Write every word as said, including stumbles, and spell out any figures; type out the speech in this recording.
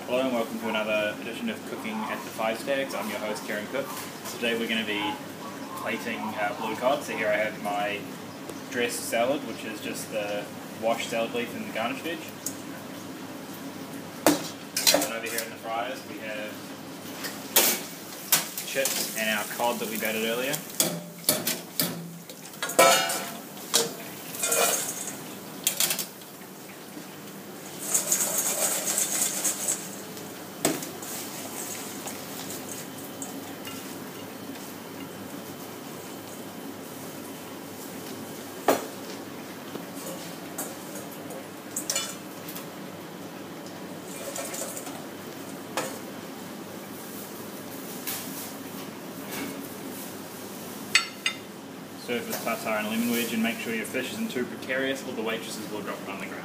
Hello and welcome to another edition of Cooking at the Five Stags. I'm your host, Kieran Cook. Today we're going to be plating uh, blue cod. So here I have my dressed salad, which is just the washed salad leaf and the garnish veg. And over here in the fryers we have chips and our cod that we battered earlier. Serve with tartare and lemon wedge, and make sure your fish isn't too precarious or the waitresses will drop it on the ground.